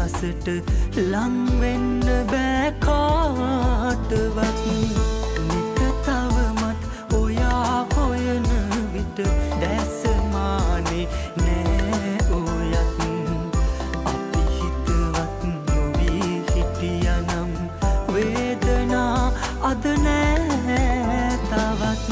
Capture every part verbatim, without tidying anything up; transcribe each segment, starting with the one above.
සෙනෙහසට ලං වෙන්න බෑ කාටවත්. නිත තවමත් ඔයා හොයන විට දැසමානේ නෑ ඔයත්. අපි හිතවත් නොවී හිටියනම් වේදනා අද නෑ තවත්.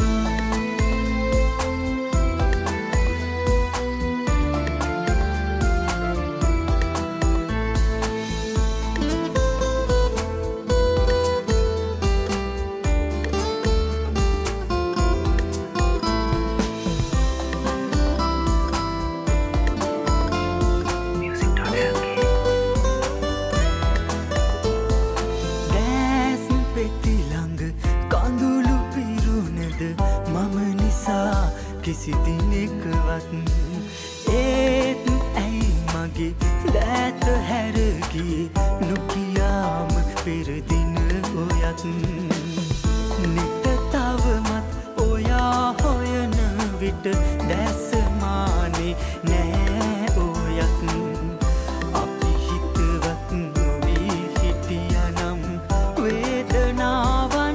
කිසි දිනෙකවත් ඒත් ඇයි මගේ දෑත හැරගියේ නොකියාම පෙරදින ඔයත්. නිත තවමත් ඔයා හොයන විට දැසමානේ නෑ ඔයත්. අපි හිතවත් නොවී හිටියනම් වේදනාවන්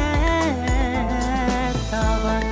නෑ තවත්.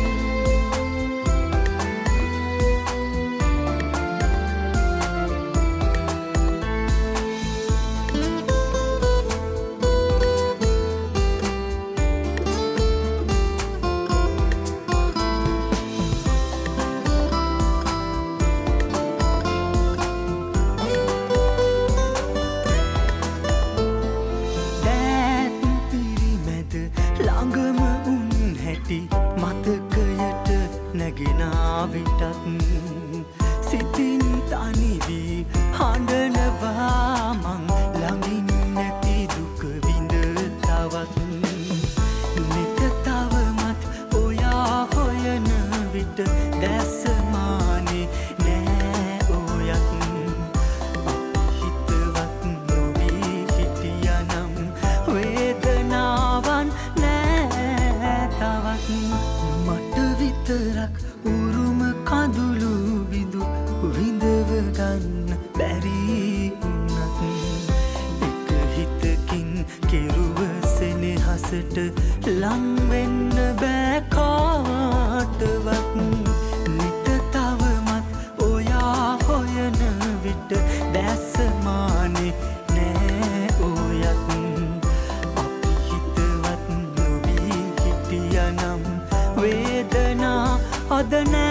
මතකයට නැගෙනා විටත් සිතින් තනිවී හඬනවා මං ළඟින් නැති දුක විඳ තවත්. නිත තවමත් ඔයා හොයන විට දැසමානේ නෑ ඔයත්. අපි හිතවත් නොවී හිටියනම් වේදනාවන් නෑ තවත්. මට විතරක් උරුම කඳුළු බිඳු විඳව ගන්න බැරි වුණත්. එක හිතකින් කෙරුව සෙනෙහසට ලං වෙන්න බෑ කාටවත්. නිත තවමත් ඔයා හොයන විට දැසමානේ නෑ ඔයත්. අපි හිතවත් නොවී හිටියනම් වේදනා අද නෑ